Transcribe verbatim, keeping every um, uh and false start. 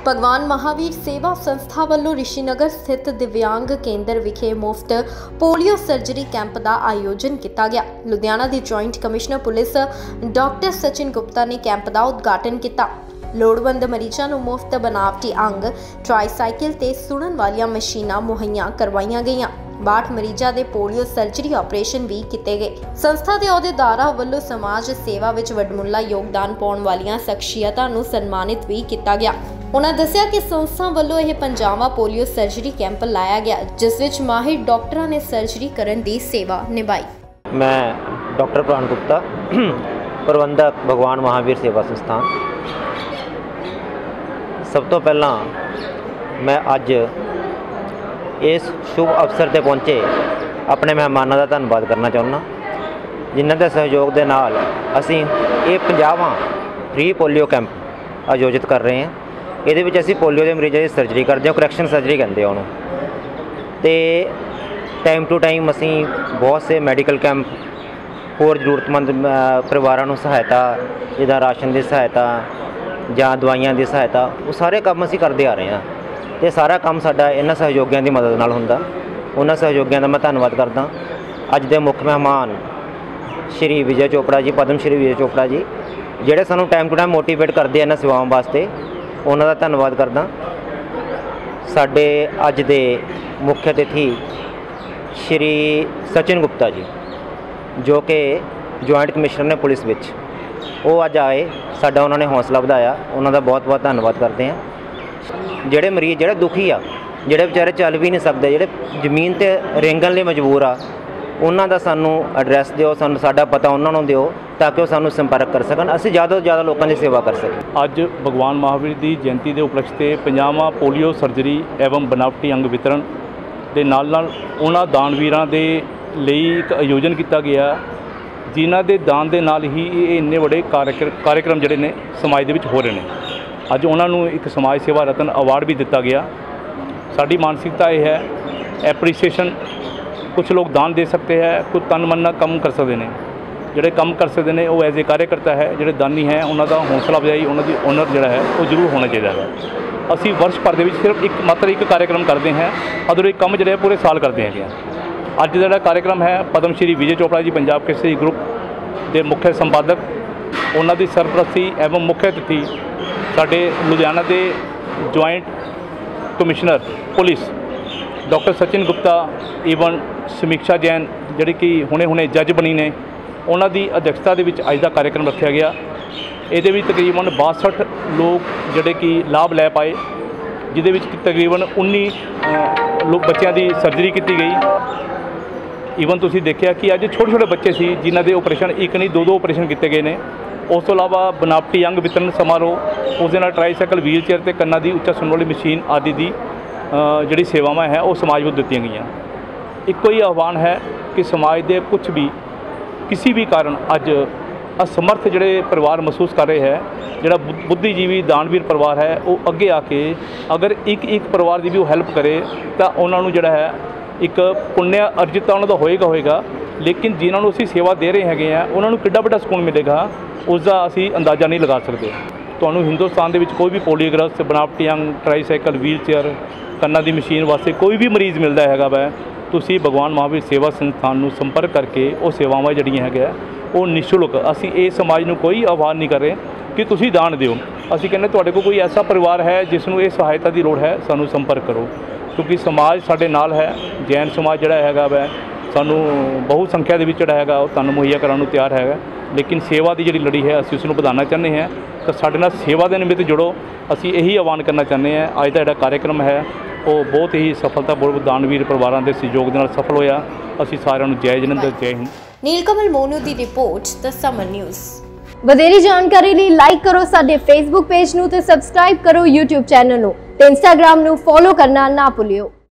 भगवान महावीर सेवा संस्था वालों ऋषिनगर स्थित दिव्यांग केंद्र विखे मुफ्त पोलियो सर्जरी कैंप का आयोजन किया गया। लुधियाना की joint commissioner police doctor Sachin Gupta ने कैंप का उद्घाटन किया। लोड़वंद मरीजों को मुफ्त बनावटी अंग, ट्राईसाइकिल ते सुनन वालियां मशीनां मुहैया करवाईयां गईयां। बाहठ मरीजों के पोलियो सर्जरी ऑपरेशन भी किए गए। संस्था के अहुदेदारां वल्लों समाज सेवा विच वडमुला योगदान पाउण वालियां शख्सियतां नूं सन्मानित भी किया गया। उन्होंने दस्सिया कि संस्था वालों यह पंजावा पोलियो सर्जरी कैंप लाया गया, जिस विच माहिर डॉक्टरां ने सर्जरी करन दी सेवा निभाई। मैं डॉक्टर प्राण गुप्ता, प्रबंधक भगवान महावीर सेवा संस्थान। सब तो पहला मैं अज इस शुभ अवसर पर पहुँचे अपने मेहमानों का धन्यवाद करना चाहुंदा, जिन्हां दे सहयोग के नाल असीं ये पंजावां फ्री पोलियो कैंप आयोजित कर रहे हैं। ये विच असीं पोलियो के मरीजों की सर्जरी करते हैं, करैक्शन सर्जरी कहते हैं उन्होंने। तो टाइम टू टाइम असीं बहुत से मैडिकल कैंप होर जरूरतमंद परिवारों को सहायता, जिदा राशन की सहायता जां दवाइयां की सहायता, वो सारे काम असीं करते आ रहे हैं। तो सारा काम साडा इन्हां सहयोगियों की मदद नाल हुंदा। उन्हां सहयोगियों का मैं धन्नवाद करदा। अज दे मुख्य मेहमान श्री विजय चोपड़ा जी, पद्म श्री विजय चोपड़ा जी, जिहड़े सानूं टाइम टू टाइम मोटिवेट करते हैं इन्हां सेवाओं वास्ते, उन्हां दा धन्नवाद करदा। साडे अज दे मुख्य अतिथि श्री सचिन गुप्ता जी, जो कि जॉइंट कमिश्नर ने पुलिस विच, वो अज आए, साडा उन्होंने हौसला बढ़ाया, उन्होंने बहुत बहुत धन्यवाद करते हैं। जिहड़े मरीज जिहड़े दुखी आ, जिहड़े बेचारे चल भी नहीं सकते, जिहड़े जमीन ते रेंगण लई मजबूर आ, उन्हां दा सानू एड्रैस दिओ, सानू साडा पता उन्हां नूं दिओ, ताकि वो सानू संपर्क कर सकन, असीं ज़्यादा तो ज़्यादा लोगों की सेवा कर सकें। अज भगवान महावीर की जयंती के उपलक्ष्य से पंजावां पोलियो सर्जरी एवं बनावटी अंग वितरण के नाल नाल उन्हां दानवीरां दे लई एक आयोजन किया गया, जिन्हां दे दान दे नाल ही ये इन्ने बड़े कार्यक्रम जिहड़े ने समाज दे विच हो रहे हैं। अज उन्हां नूं एक समाज सेवा रतन अवार्ड भी दिता गया। साडी मानसिकता यह है एप्रीसीएशन, कुछ लोग दान दे सकते हैं, कुछ तन मन नाल काम कर सकते हैं। जिहड़े काम कर सकते हैं वो एज ए कार्यकर्ता है, जिहड़े दानी है उन्हां दा हौसला अफजाई, उन्हां दी ऑनर जिहड़ा है वो जरूर होना चाहिए है। असीं वर्ष भर दे विच सिर्फ एक मात्र एक कार्यक्रम करते हैं, अदर एक काम जिहड़े पूरे साल करते हैं। अज जिहड़ा कार्यक्रम है पद्म श्री विजय चोपड़ा जी पंजाब केसरी ग्रुप के मुख्य संपादक, उन्हां दी सरपरस्ती एवं मुख्य अतिथि साडे लुधियाना के joint commissioner police doctor Sachin Gupta एवं समीक्षा जैन, जिहड़े कि हुणे हुणे जज बनी ने, उन्हां दी अध्यक्षता दे विच अज दा कार्यक्रम रखा गया। इहदे विच तकरीबन बासठ लोग जिहड़े कि लाभ लै पाए, जिहदे विच तकरीबन उन्नीस लोग बच्चों की सर्जरी की गई। ईवन तुसीं देखिया कि अज छोटे छोटे बच्चे सी जिन्हां दे ऑपरेशन एक नहीं दो दो ऑपरेशन किए गए हैं। उस तो इलावा बनावटी अंग वितरण समारोह, उस दे नाल ट्राईसाइकिल, व्हील चेयर ते कन्नां दी उच्चा सुणन वाली मशीन आदि दी जिहड़ी सेवावां है वो समाज को दित्तियां गईयां। इक्को ही आह्वान है कि समाज के कुछ भी किसी भी कारण अज असमर्थ जिहड़े परिवार महसूस कर रहे हैं, जिहड़ा बुद्धिजीवी दानवीर परिवार है, वो अगे आके अगर एक एक परिवार की भी वो हैल्प करे तो उन्होंने जिहड़ा है एक पुण्य अर्जित उन्होंने होएगा होएगा लेकिन जिन्होंने असीं सेवा दे रहे हैं उन्होंने किड्डा वड्डा सुकून मिलेगा, उसका असीं अंदाज़ा नहीं लगा सकते। तुहानूं हिंदुस्तान दे विच कोई भी पोलियोग्रस्त, बनावटी अंग, ट्राईसाइकिल, व्हील चेयर, कन्नां दी मशीन वास्ते कोई भी मरीज़ मिलता है वै, तुसीं भगवान महावीर सेवा संस्थान नूं संपर्क करके वो सेवावां जिहड़ियां है वो निशुल्क, असीं इस समाज नूं कोई आह्वान नहीं कर रहे कि तुसीं दान दिओ। असीं कहने तुहाडे कोल कोई ऐसा परिवार है जिसनूं ये सहायता की लोड़ है, सानूं संपर्क करो, क्योंकि समाज साडे नाल है। जैन समाज जिहड़ा हैगा वै सानूं बहु संख्या दे विच जिहड़ा हैगा वो तन मुहैया कराउण नूं तैयार है, लेकिन सेवा की जिहड़ी लड़ी है असीं उसनूं वधाउणा चाहुंदे हैं। तो साडे नाल सेवा दे निमित्त जुड़ो, असीं यही आह्वान करना चाहुंदे हैं। अज दा जिहड़ा कार्यक्रम है वो बहुत ही सफलतापूर्वक दानवीर परिवारों के सहयोग दे नाल सफल होया। असीं सारिआं नूं जय जिनेंद्र, जय हिंद। नीलकमल मोनू दी रिपोर्ट, द समर न्यूज़। ਵਧੇਰੀ जानकारी ਲਈ लाइक करो साडे फेसबुक पेज नूं ते सबसक्राइब करो यूट्यूब चैनल नूं ते इंस्टाग्राम नूं फॉलो करना ना भुल्लियो।